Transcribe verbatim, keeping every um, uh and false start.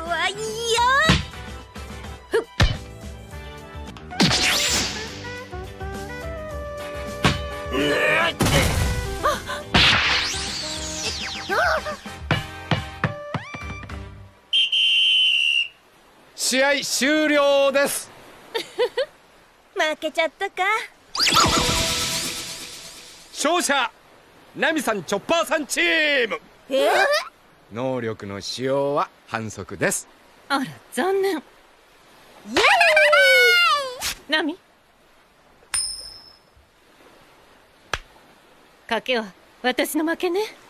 はいいよ。ふっ。 試合終了です。 負けちゃったか。 勝者ナミさんチョッパーさんチーム。 え？ 能力の使用は反則です。 あら残念。イエーイ。ナミ、賭けは私の負けね。